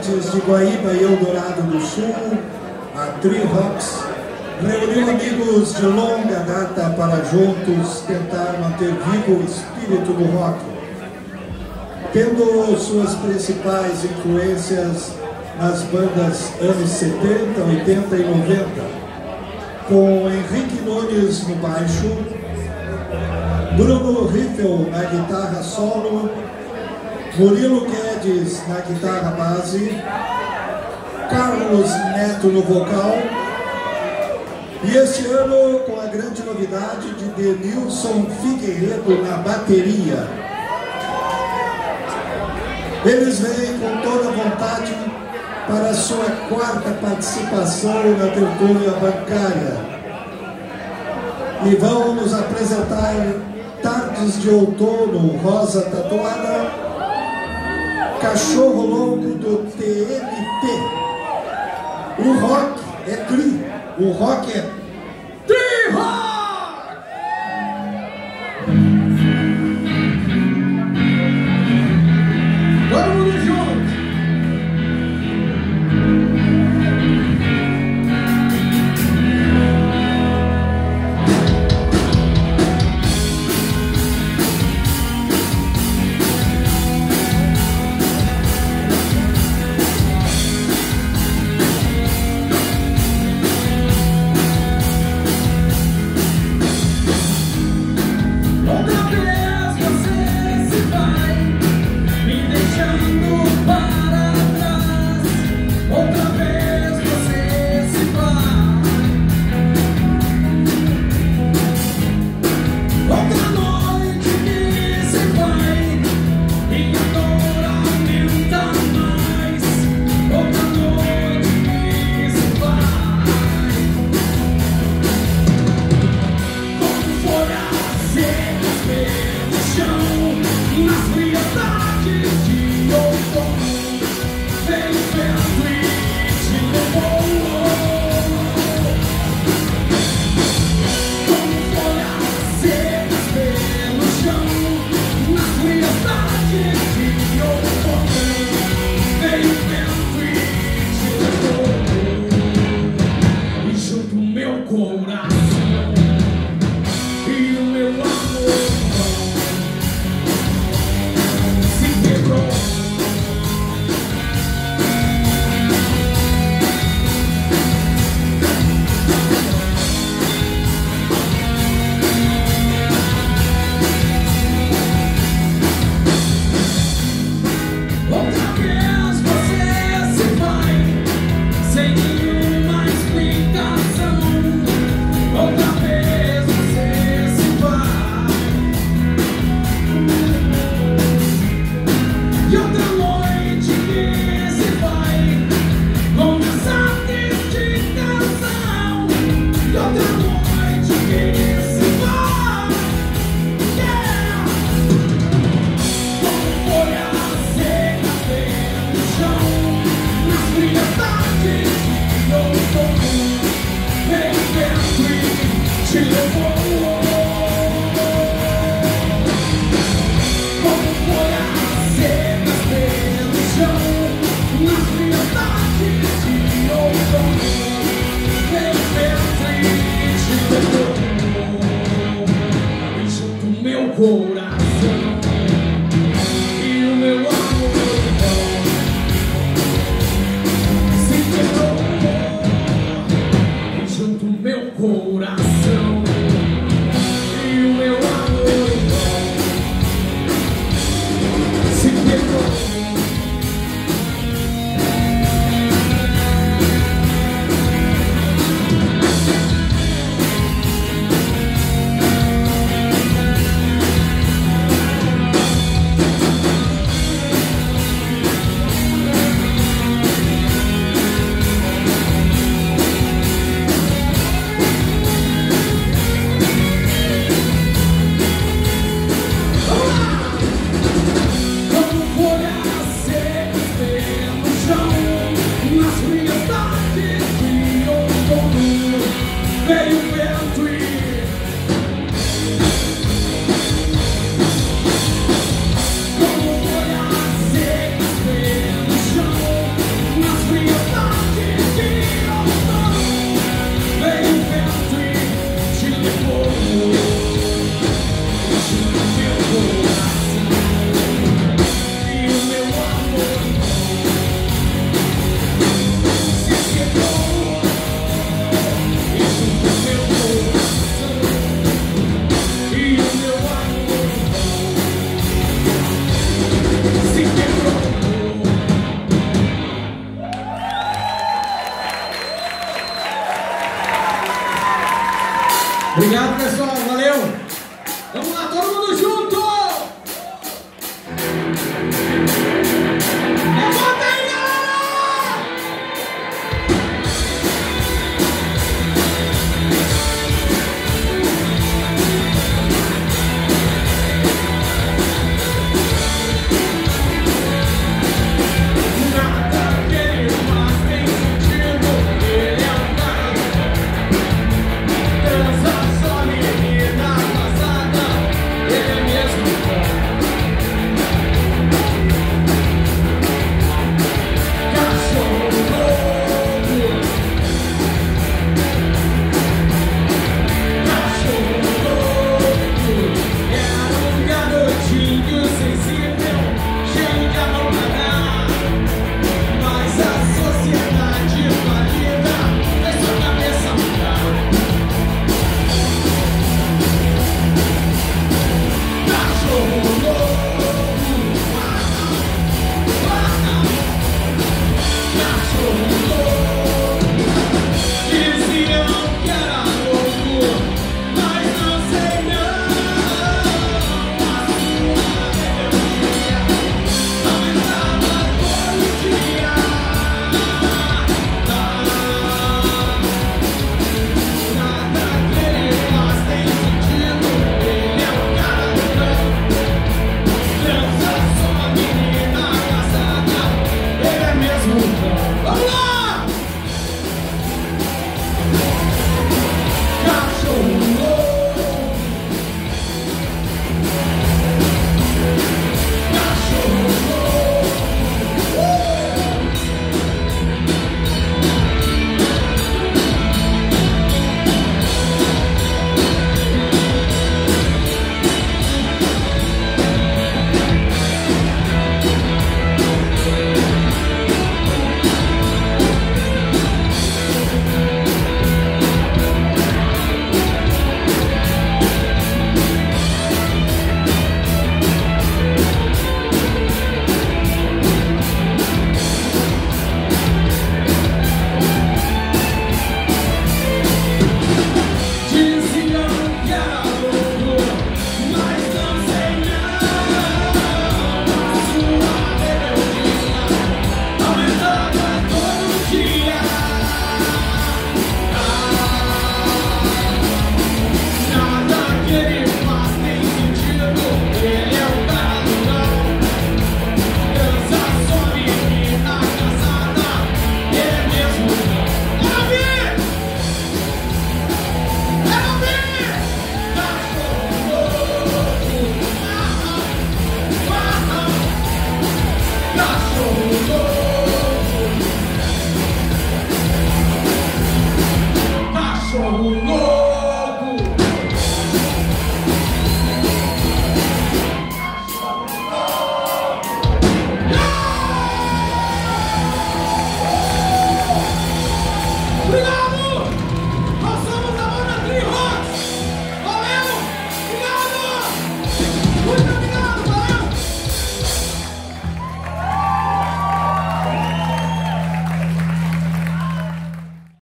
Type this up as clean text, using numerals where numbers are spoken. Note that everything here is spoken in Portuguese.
habitantes de Guaíba e Eldorado do Sul, a Tri Rocks reuniu amigos de longa data para juntos tentar manter vivo o espírito do rock, tendo suas principais influências nas bandas anos 70, 80 e 90, com Henrique Nunes no baixo, Bruno Riffel na guitarra solo, Murilo Guedes na guitarra base, Carlos Neto no vocal, e este ano com a grande novidade de Denilson Figueiredo na bateria. Eles vêm com toda a vontade para a sua quarta participação na tertúlia bancária e vão nos apresentar Tardes de Outono, Rosa Tatuada, Cachorro Louco do TNT. O rock é tri, o rock é Tri Rock! Todo mundo junto! Obrigado, pessoal. Valeu. Vamos lá, todo mundo junto.